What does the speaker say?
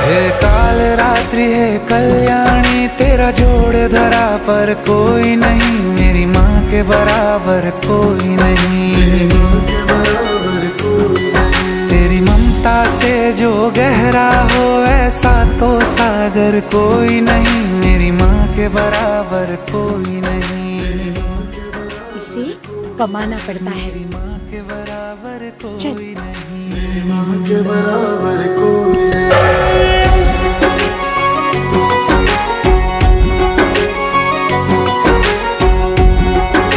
हे काल रात्रि है कल्याणी, तेरा जोड़ धरा पर कोई नहीं, मेरी माँ के बराबर कोई नहीं। तेरी ममता से जो गहरा हो ऐसा तो सागर कोई नहीं, मेरी माँ के बराबर कोई नहीं। इसे कमाना पड़ता है। मेरी माँ के बराबर चल। कोई नहीं।